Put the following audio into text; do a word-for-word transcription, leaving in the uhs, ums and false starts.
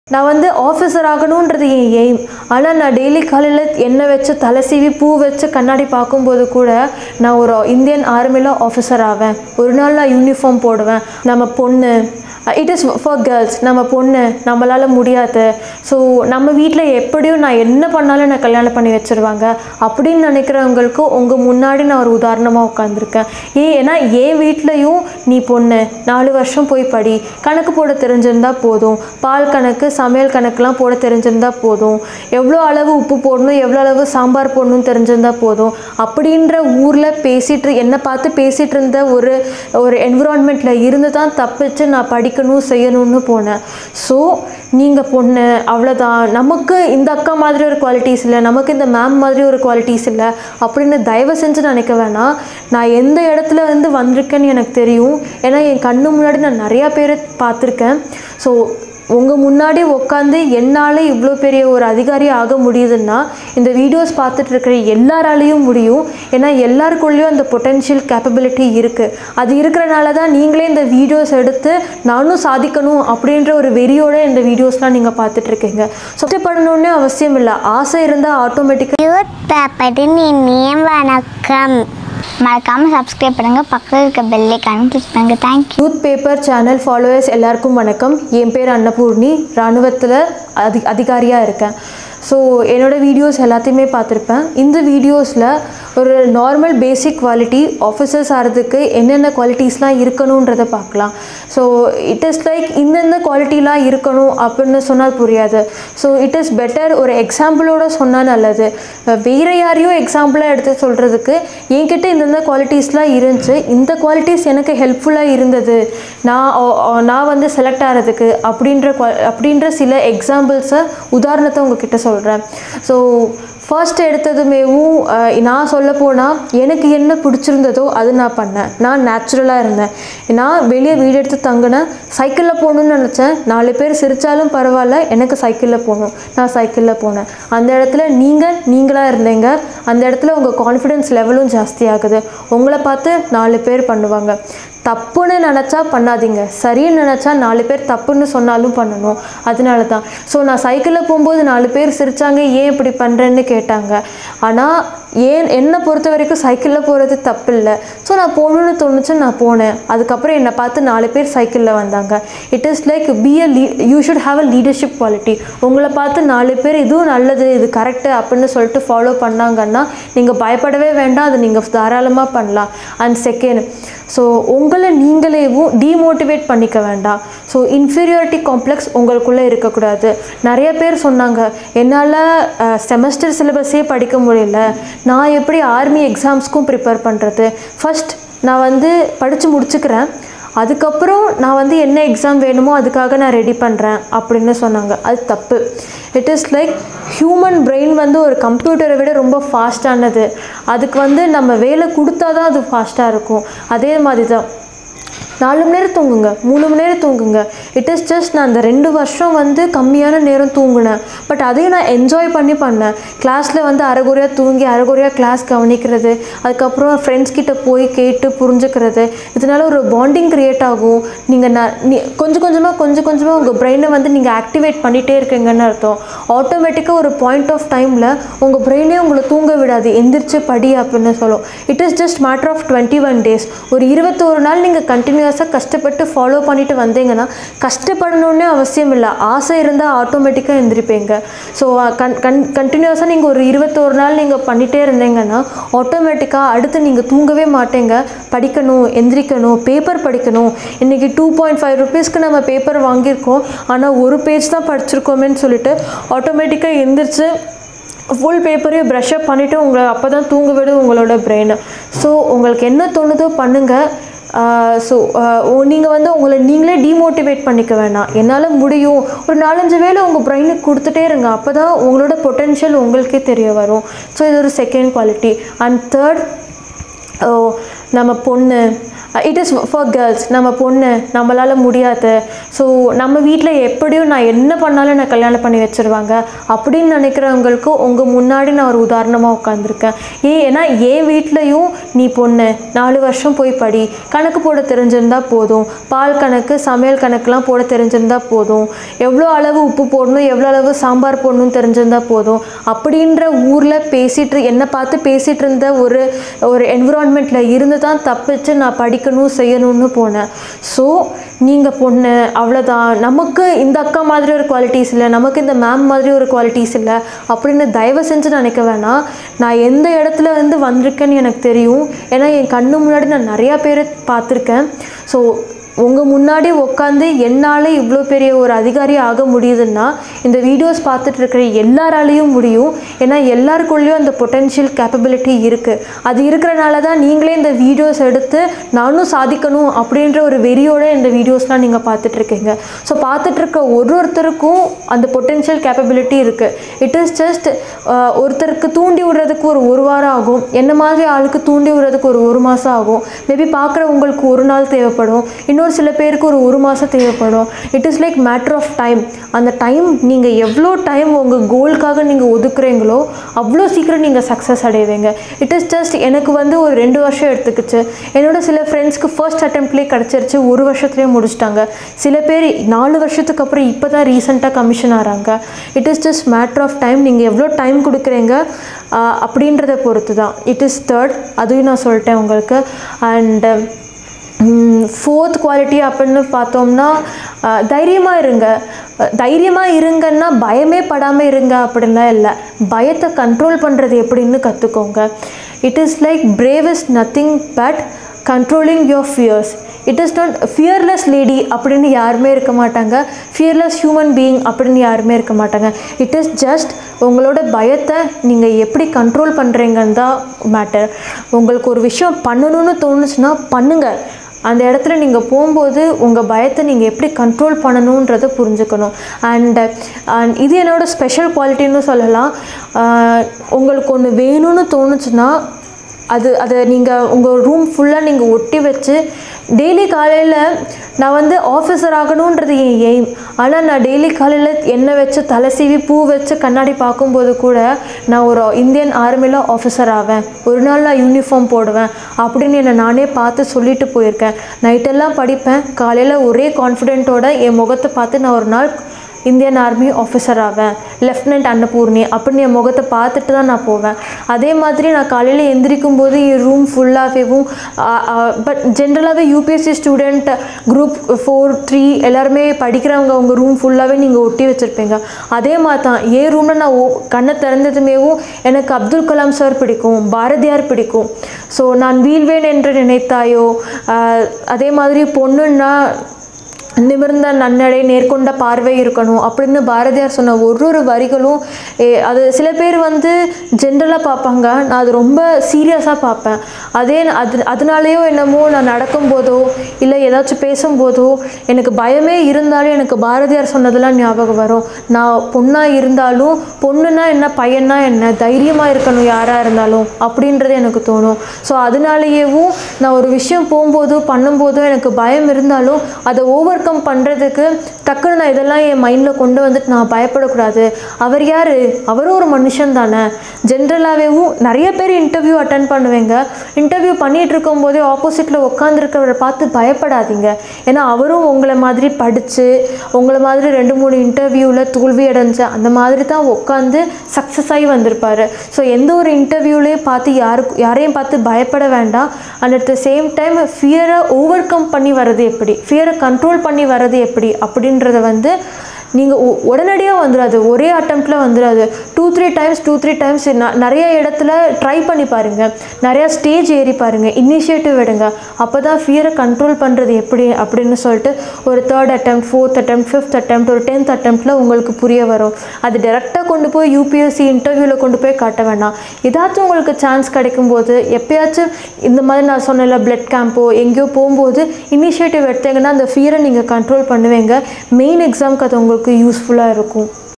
நான் வந்து ஆஃபீஸர் ஆகணுன்றது என் எய்ம். ஆனால் நான் டெய்லி காலையில் எண்ணெய் வச்சு தலை சீவி பூ வச்சு கண்ணாடி பார்க்கும்போது கூட நான் ஒரு இந்தியன் ஆர்மியில் ஆஃபீஸர் ஆவேன். ஒரு நாள் நான் யூனிஃபார்ம் போடுவேன். நம்ம பொண்ணு, இட் இஸ் ஃபார் கேர்ள்ஸ், நம்ம பொண்ணு, நம்மளால் முடியாது, ஸோ நம்ம வீட்டில் எப்படியும் நான் என்ன பண்ணாலும் நான் கல்யாணம் பண்ணி வச்சுருவாங்க அப்படின்னு நினைக்கிறவங்களுக்கு உங்கள் முன்னாடி நான் ஒரு உதாரணமாக உட்காந்துருக்கேன். ஏன் ஏன்னா என் வீட்லேயும் நீ பொண்ணு, நாலு வருஷம் போய் படி, கணக்கு போட தெரிஞ்சிருந்தால் போதும், பால் கணக்கு சமையல் கணக்கெலாம் போட தெரிஞ்சிருந்தால் போதும், எவ்வளோ அளவு உப்பு போடணும் எவ்வளோ அளவு சாம்பார் போடணும்னு தெரிஞ்சிருந்தால் போதும் அப்படின்ற ஊரில் பேசிகிட்டு என்னை பார்த்து பேசிகிட்டு இருந்த ஒரு ஒரு என்விரான்மெண்ட்டில் இருந்து தான் தப்பிச்சு நான் படிக்கணும் செய்யணும்னு போனேன். ஸோ நீங்கள் பொண்ணு அவ்வளோதான், நமக்கு இந்த அக்கா மாதிரி ஒரு குவாலிட்டிஸ் இல்லை, நமக்கு இந்த மேம் மாதிரி ஒரு குவாலிட்டிஸ் இல்லை அப்படின்னு தயவு செஞ்சு நினைக்க வேணாம். நான் எந்த இடத்துல வந்து வந்திருக்கேன்னு எனக்கு தெரியும். ஏன்னா என் கண்ணு முன்னாடி நான் நிறையா பேரை பார்த்துருக்கேன். ஸோ உங்கள் முன்னாடி உட்காந்து என்னால் இவ்வளோ பெரிய ஒரு அதிகாரி ஆக முடியுதுன்னா இந்த வீடியோஸ் பார்த்துட்டு இருக்கிற எல்லாராலையும் முடியும். ஏன்னா எல்லாருக்குள்ளேயும் அந்த பொட்டென்ஷியல் கேப்பபிலிட்டி இருக்குது. அது இருக்கிறனால தான் நீங்களே இந்த வீடியோஸ் எடுத்து நானும் சாதிக்கணும் அப்படின்ற ஒரு வெறியோடு இந்த வீடியோஸ்லாம் நீங்கள் பார்த்துட்ருக்கீங்க. சுத்தப்படணுன்னே அவசியம் இல்லை, ஆசை இருந்தால் ஆட்டோமேட்டிக்காக. வணக்கம், மறக்காமல் சப்ஸ்கிரைப் பண்ணுங்கள், பக்கத்தில் இருக்க பெல் ஐகானை கிளிக் பண்ணுங்கள். Thank you. Youth paper channel followers எல்லாருக்கும் வணக்கம். என் பேர் அன்னபூர்ணி, இராணுவத்தில் அதி அதிகாரியாக இருக்கேன். ஸோ என்னோடய வீடியோஸ் எல்லாத்தையுமே பார்த்துருப்பேன். இந்த வீடியோஸில் ஒரு நார்மல் பேசிக் குவாலிட்டி ஆஃபீஸர்ஸ் ஆகிறதுக்கு என்னென்ன குவாலிட்டிஸ்லாம் இருக்கணுன்றதை பார்க்கலாம். ஸோ இட் இஸ் லைக் இந்தந்த குவாலிட்டிலாம் இருக்கணும் அப்படின்னு சொன்னால் புரியாது. ஸோ இட் இஸ் பெட்டர் ஒரு எக்ஸாம்பிளோடு சொன்னால் நல்லது. வேறு யாரையும் எக்ஸாம்பிளாக எடுத்து சொல்கிறதுக்கு என்கிட்ட இந்தந்த குவாலிட்டிஸ்லாம் இருந்துச்சு, இந்த குவாலிட்டிஸ் எனக்கு ஹெல்ப்ஃபுல்லாக இருந்தது, நான் நான் வந்து செலக்ட் ஆகிறதுக்கு அப்படின்ற அப்படின்ற சில எக்ஸாம்பிள்ஸை உதாரணத்தை உங்ககிட்ட சொல்கிறேன். ஸோ ஃபர்ஸ்ட் எடுத்ததுமேவும் நான் சொல்ல போனால் எனக்கு என்ன பிடிச்சிருந்ததோ அது நான் பண்ணேன். நான் நேச்சுரலாக இருந்தேன். நான் வெளியே வீடு எடுத்து தங்கினேன். சைக்கிளில் போகணுன்னு நினச்சேன். நாலு பேர் சிரித்தாலும் பரவாயில்ல, எனக்கு சைக்கிளில் போகணும், நான் சைக்கிளில் போனேன். அந்த இடத்துல நீங்கள் நீங்களாக இருந்தீங்க. அந்த இடத்துல உங்கள் கான்ஃபிடென்ஸ் லெவலும் ஜாஸ்தி ஆகுது. உங்களை பார்த்து நாலு பேர் பண்ணுவாங்க. தப்புன்னு நினச்சா பண்ணாதீங்க, சரின்னு நினச்சா நாலு பேர் தப்புன்னு சொன்னாலும் பண்ணணும். அதனால தான் ஸோ நான் சைக்கிளில் போகும்போது நாலு பேர் சிரித்தாங்க, ஏன் இப்படி பண்ணுறேன்னு கேட்டாங்க. ஆனால் ஏன் என்னை பொறுத்த வரைக்கும் சைக்கிளில் போகிறது தப்பு இல்லை. ஸோ நான் போகணுன்னு தோணுச்சு, நான் போனேன். அதுக்கப்புறம் என்னை பார்த்து நாலு பேர் சைக்கிளில் வந்தாங்க. It is like be a லீ you should have a leadership quality. உங்களை பார்த்து நாலு பேர் இதுவும் நல்லது, இது கரெக்டு அப்படின்னு சொல்லிட்டு ஃபாலோ பண்ணாங்கன்னா நீங்கள் பயப்படவே வேண்டாம், அது நீங்கள் தாராளமாக பண்ணலாம். அண்ட் செகண்ட், ஸோ உங்களை நீங்களேவும் டீமோட்டிவேட் பண்ணிக்க வேண்டாம். ஸோ இன்ஃபீரியாரிட்டி காம்ப்ளெக்ஸ் உங்களுக்குள்ளே இருக்கக்கூடாது. நிறைய பேர் சொன்னாங்க, என்னால் செமஸ்டர் சிலபஸே படிக்க முடியல, நான் எப்படி ஆர்மி எக்ஸாம்ஸ்க்கும் ப்ரிப்பேர் பண்ணுறது, ஃபஸ்ட் நான் வந்து படித்து முடிச்சுக்கிறேன், அதுக்கப்புறம் நான் வந்து என்ன எக்ஸாம் வேணுமோ அதுக்காக நான் ரெடி பண்ணுறேன் அப்படின்னு சொன்னாங்க. அது தப்பு. It is like human brain வந்து ஒரு கம்ப்யூட்டரை விட ரொம்ப ஃபாஸ்ட்டானது. அதுக்கு வந்து நம்ம வேலை கொடுத்தா தான் அது ஃபாஸ்ட்டாக இருக்கும். அதே மாதிரி தான் நாலு மணி நேரம் தூங்குங்க, மூணு மணி நேரம் தூங்குங்க. இட் இஸ் ஜஸ்ட் நான் அந்த ரெண்டு வருஷம் வந்து கம்மியான நேரம் தூங்கினேன், பட் அதையும் நான் என்ஜாய் பண்ணி பண்ணேன். கிளாஸில் வந்து அரைகுறையாக தூங்கி அரைகுறையாக கிளாஸ் கவனிக்கிறது, அதுக்கப்புறம் ஃப்ரெண்ட்ஸ் கிட்ட போய் கேட்டு புரிஞ்சுக்கிறது, இதனால ஒரு பாண்டிங் க்ரியேட் ஆகும். நீங்கள் ந நீ கொஞ்சம் கொஞ்சமாக கொஞ்சம் கொஞ்சமாக உங்கள் பிரெயினை வந்து நீங்கள் ஆக்டிவேட் பண்ணிகிட்டே இருக்கீங்கன்னு அர்த்தம். ஆட்டோமேட்டிக்காக ஒரு பாயிண்ட் ஆஃப் டைமில் உங்கள் பிரெயினே உங்களை தூங்க விடாது, எந்திரிச்சு படி அப்படின்னு சொல்லும். It is just matter of twenty one days. ஒரு இருபத்தோரு நாள் நீங்கள் கண்டினியூ கஷ்டப்பட்டு ஃபாலோ பண்ணிட்டு வந்தீங்கன்னா கஷ்டப்படணுன்னே அவசியம் இல்லை, ஆசை இருந்தால் ஆட்டோமேட்டிக்காக எழுந்திருப்பீங்க. ஸோ கன் கன் கண்டினியூஸாக நீங்கள் ஒரு இருபத்தோரு நாள் நீங்கள் பண்ணிகிட்டே இருந்தீங்கன்னா ஆட்டோமேட்டிக்காக அடுத்து நீங்கள் தூங்கவே மாட்டீங்க. படிக்கணும், எந்திரிக்கணும், பேப்பர் படிக்கணும். இன்றைக்கி டூ பாயிண்ட் ஃபைவ் ருபீஸ்க்கு நம்ம பேப்பர் வாங்கியிருக்கோம், ஆனால் ஒரு பேஜ் தான் படிச்சிருக்கோமேன்னு சொல்லிட்டு ஆட்டோமேட்டிக்காக எந்திரிச்சு ஃபுல் பேப்பரையும் ப்ரஷ்அப் பண்ணிவிட்டு உங்களை அப்போ தான் தூங்க விடும் உங்களோட பிரெயின். ஸோ உங்களுக்கு என்ன தோணுதோ பண்ணுங்கள். ஸோ நீங்கள் வந்து உங்களை நீங்களே டீமோட்டிவேட் பண்ணிக்க வேணாம். என்னால் முடியும், ஒரு நாலஞ்சு வேலை உங்கள் பிரெயினுக்கு கொடுத்துட்டே இருங்க, அப்போ தான் உங்களோட பொட்டென்ஷியல் உங்களுக்கே தெரிய வரும். ஸோ இது ஒரு செகண்ட் குவாலிட்டி. அண்ட் தேர்ட், நம்ம பொண்ணு இட் இஸ் ஃபார் கேர்ள்ஸ். நம்ம பொண்ணு, நம்மளால் முடியாது, ஸோ நம்ம வீட்டில் எப்படியும் நான் என்ன பண்ணாலும் நான் கல்யாணம் பண்ணி வச்சுருவாங்க அப்படின்னு நினைக்கிறவங்களுக்கு உங்கள் முன்னாடி நான் ஒரு உதாரணமாக உட்காந்துருக்கேன். ஏன் ஏன்னா என் வீட்லேயும் நீ பொண்ணு, நாலு வருஷம் போய் படி, கணக்கு போட தெரிஞ்சிருந்தால் போதும், பால் கணக்கு சமையல் கணக்கெலாம் போட தெரிஞ்சிருந்தால் போதும், எவ்வளோ அளவு உப்பு போடணும் எவ்வளோ அளவு சாம்பார் போடணும்னு தெரிஞ்சிருந்தால் போதும் அப்படின்ற ஊரில் பேசிகிட்டு என்னை பார்த்து பேசிகிட்டு இருந்த ஒரு ஒரு என்விரான்மெண்ட்டில் இருந்து தான் தப்பிச்சு நான் படிக்கணும் செய்யணும்னு போனேன். ஸோ நீங்கள் பொண்ணு அவ்வளோதான், நமக்கு இந்த அக்கா மாதிரி ஒரு குவாலிட்டிஸ் இல்லை, நமக்கு இந்த மேம் மாதிரி ஒரு குவாலிட்டிஸ் இல்லை அப்படின்னு தயவு செஞ்சு நினைக்க வேணாம். நான் எந்த இடத்துல வந்து வந்திருக்கேன்னு எனக்கு தெரியும். ஏன்னா என் கண்ணு முன்னாடி நான் நிறையா பேரை பார்த்துருக்கேன். ஸோ உங்கள் முன்னாடி உட்காந்து என்னால் இவ்வளோ பெரிய ஒரு அதிகாரி ஆக முடியுதுன்னா இந்த வீடியோஸ் பார்த்துட்டு இருக்கிற எல்லாராலையும் முடியும். ஏன்னா எல்லாருக்குள்ளேயும் அந்த பொட்டென்ஷியல் கேப்பபிலிட்டி இருக்குது. அது இருக்கிறனால தான் நீங்களே இந்த வீடியோஸ் எடுத்து நானும் சாதிக்கணும் அப்படின்ற ஒரு வெறியோடு இந்த வீடியோஸ்லாம் நீங்கள் பார்த்துட்ருக்கீங்க. ஸோ பார்த்துட்ருக்க ஒரு ஒருத்தருக்கும் அந்த பொட்டென்ஷியல் கேப்பபிலிட்டி இருக்குது. இட் இஸ் ஜஸ்ட் ஒருத்தருக்கு தூண்டி விடுறதுக்கு ஒரு ஒரு வாரம் ஆகும், என்ன மாதிரி ஆளுக்கு தூண்டி விடுறதுக்கு ஒரு ஒரு மாதம் ஆகும், மேபி பார்க்குறவங்களுக்கு ஒரு நாள் தேவைப்படும், இன்னொரு சில பேருக்கு ஒரு ஒரு மாதம் தேவைப்படும். It is like matter of time. அந்த டைம் நீங்கள் எவ்வளோ டைம் உங்கள் கோலுக்காக நீங்கள் ஒதுக்குறீங்களோ அவ்வளோ சீக்கிரம் நீங்கள் சக்ஸஸ் அடைவீங்க. இட் இஸ் ஜஸ்ட் எனக்கு வந்து ஒரு ரெண்டு வருஷம் எடுத்துக்கிச்சு. என்னோட சில ஃப்ரெண்ட்ஸ்க்கு ஃபர்ஸ்ட் அட்டெம்ப்ட்லேயே கிடச்சிருச்சு, ஒரு வருஷத்துலேயே முடிச்சிட்டாங்க. சில பேர் நாலு வருஷத்துக்கு அப்புறம் இப்போ தான் ரீசெண்டாக கமிஷன் ஆகிறாங்க. It is just matter of time. நீங்கள் எவ்வளோ டைம் கொடுக்குறீங்க அப்படின்றத பொறுத்து தான். இட் இஸ் தேர்ட், அதையும் நான் சொல்லிட்டேன் உங்களுக்கு. அண்ட் ஃபோர்த் குவாலிட்டி அப்படின்னு பார்த்தோம்னா தைரியமாக இருங்க. தைரியமாக இருங்கன்னா பயமே படாமல் இருங்க அப்படின்லாம் இல்லை, பயத்தை கண்ட்ரோல் பண்ணுறது எப்படின்னு கற்றுக்கோங்க. It is like brave is nothing but controlling your fears. It is not fearless lady அப்படின்னு யாருமே இருக்க மாட்டாங்க, ஃபியர்லெஸ் ஹியூமன் பீயிங் அப்படின்னு யாருமே இருக்க மாட்டாங்க. இட் இஸ் ஜஸ்ட் உங்களோட பயத்தை நீங்கள் எப்படி கண்ட்ரோல் பண்ணுறீங்கன்னு தான் மேட்டர். உங்களுக்கு ஒரு விஷயம் பண்ணணும்னு தோணுச்சுன்னா பண்ணுங்கள். அந்த இடத்துல நீங்கள் போகும்போது உங்கள் பயத்தை நீங்கள் எப்படி கண்ட்ரோல் பண்ணணுன்றதை புரிஞ்சுக்கணும். அண்ட் அண்ட் இது என்னோடய ஸ்பெஷல் குவாலிட்டின்னு சொல்லலாம். உங்களுக்கு ஒன்று வேணும்னு தோணுச்சுன்னா அது அதை நீங்கள் உங்கள் ரூம் ஃபுல்லாக நீங்கள் ஒட்டி வச்சு டெய்லி காலையில் நான் வந்து ஆஃபீஸர் ஆகணுன்றது என் எய்ம், ஆனால் நான் டெய்லி காலையில் எண்ணெய் வச்சு தலை சீவி பூ வச்சு கண்ணாடி பார்க்கும்போது கூட நான் ஒரு இந்தியன் ஆர்மியில் ஆஃபீஸர் ஆவேன், ஒரு நாள் நான் யூனிஃபார்ம் போடுவேன் அப்படின்னு என்னை நானே பார்த்து சொல்லிட்டு போயிருக்கேன். நைட்டெல்லாம் படிப்பேன், காலையில் ஒரே கான்ஃபிடென்ட்டோட என் முகத்தை பார்த்து நான் ஒரு நாள் இந்தியன் ஆர்மி ஆஃபீஸர் ஆவேன், லெஃப்டினன்ட் அன்னபூர்ணி அப்படின்னு என் முகத்தை பார்த்துட்டு தான் நான் போவேன். அதே மாதிரி நான் காலையில் எந்திரிக்கும் போது என் ரூம் ஃபுல்லாகவேவும் பட் ஜென்ரலாகவே UPSC student group four three எல்லாருமே படிக்கிறவங்க உங்கள் ரூம் ஃபுல்லாகவே நீங்கள் ஒட்டி வச்சுருப்பீங்க. அதே மாதிரி தான் என் ரூமில் நான் கண்ணை திறந்ததுமேவும் எனக்கு அப்துல் கலாம் சார் பிடிக்கும், பாரதியார் பிடிக்கும். ஸோ நான் வீழ்வேன் என்று நினைத்தாயோ, அதே மாதிரி பொண்ணுன்னா நிமிர்ந்த நன்னடை நேர்கொண்ட பார்வை இருக்கணும் அப்படின்னு பாரதியார் சொன்ன ஒரு ஒரு வரிகளும் அது சில பேர் வந்து ஜென்ரலாக பார்ப்பாங்க, நான் அது ரொம்ப சீரியஸாக பார்ப்பேன். அதே அது அதனாலேயோ என்னமோ நான் நடக்கும்போதோ இல்லை ஏதாச்சும் பேசும்போதோ எனக்கு பயமே இருந்தாலும் எனக்கு பாரதியார் சொன்னதெல்லாம் ஞாபகம் வரும். நான் பொண்ணாக இருந்தாலும் பொண்ணுன்னா என்ன பையனா என்ன தைரியமாக இருக்கணும் யாராக இருந்தாலும் அப்படின்றது எனக்கு தோணும். ஸோ அதனாலேயேவும் நான் ஒரு விஷயம் போகும்போதோ பண்ணும்போதோ எனக்கு பயம் இருந்தாலும் அதை ஓவர் கம் பண்ணுறதுக்கு டக்குன்னு நான் இதெல்லாம் என் மைண்டில் கொண்டு வந்துட்டு நான் பயப்படக்கூடாது. அவர் யார், அவரும் ஒரு மனுஷன் தானே. ஜென்ரலாகவேவும் நிறைய பேர் இன்டர்வியூ அட்டன் பண்ணுவேங்க, இன்டர்வியூ பண்ணிகிட்டு இருக்கும்போதே ஆப்போசிட்டில் உட்காந்துருக்கிறவரை பார்த்து பயப்படாதீங்க. ஏன்னா அவரும் உங்களை மாதிரி படித்து உங்களை மாதிரி ரெண்டு மூணு இன்டர்வியூவில் தோல்வி அடைஞ்ச அந்த மாதிரி தான் உட்காந்து சக்ஸஸ் ஆகி வந்திருப்பார். ஸோ எந்த ஒரு இன்டர்வியூலேயும் பார்த்து யாருக்கு யாரையும் பார்த்து பயப்பட வேண்டாம். And at the same time ஃபியரை ஓவர் கம் பண்ணி வர்றது எப்படி, ஃபியரை கண்ட்ரோல் பண்ணி வர்றது எப்படி அப்படின்றத வந்து நீங்கள் உடனடியாக வந்துடாது, ஒரே அட்டெம்ப்டில் வந்துடாது. Two three times two three times நிறைய இடத்துல ட்ரை பண்ணி பாருங்கள், நிறையா ஸ்டேஜ் ஏறி பாருங்கள், இனிஷியேட்டிவ் எடுங்க. அப்போ தான் ஃபியரை கண்ட்ரோல் பண்ணுறது எப்படி அப்படின்னு சொல்லிட்டு ஒரு third attempt, fourth attempt, fifth attempt, ஒரு டென்த் அட்டெம்ப்டில் உங்களுக்கு புரிய வரும். அது டேரெக்டாக கொண்டு போய் யூபிஎஸ்சி இன்டர்வியூவில் கொண்டு போய் காட்ட வேண்டாம். ஏதாச்சும் உங்களுக்கு சான்ஸ் கிடைக்கும்போது எப்போயாச்சும் இந்த மாதிரி நான் சொன்னல பிளட் கேம்போ எங்கேயோ போகும்போது இனிஷியேட்டிவ் எடுத்தீங்கன்னா அந்த ஃபியரை நீங்கள் கண்ட்ரோல் பண்ணுவீங்க. மெயின் எக்ஸாமுக்கு அது உங்களுக்கு யூஸ்ஃபுல்லாக இருக்கும்.